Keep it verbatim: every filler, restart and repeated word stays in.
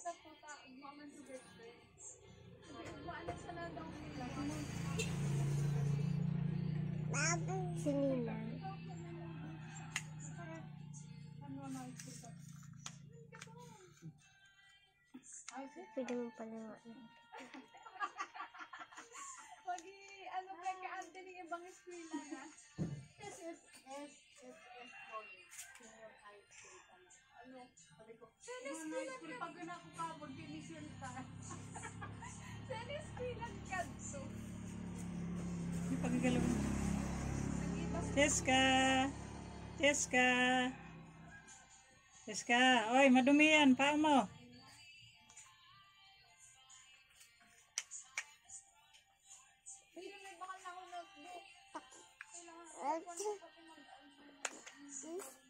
Sinina. Pwede mo pala nga. Pagi, ano ba ka ante ng ibang eskwela na? S S S S S ano? Sabi ko, sa eskwela ka. Pag na ako kapag kinisyon ka. Sa eskwela ka. Yung pagigalaw mo. Cheska! Cheska! Cheska! Oy, madumi yan. Paa mo. May bakal na ako notebook. Kailangan ko.